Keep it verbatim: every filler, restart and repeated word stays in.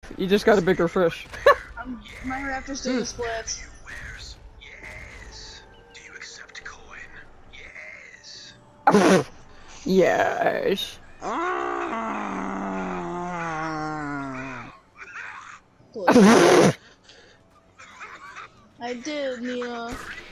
You just got a bigger fish. um, my raptor's doing the splits. Yes. Do you accept coin? Yes. Yes. I did, Nina.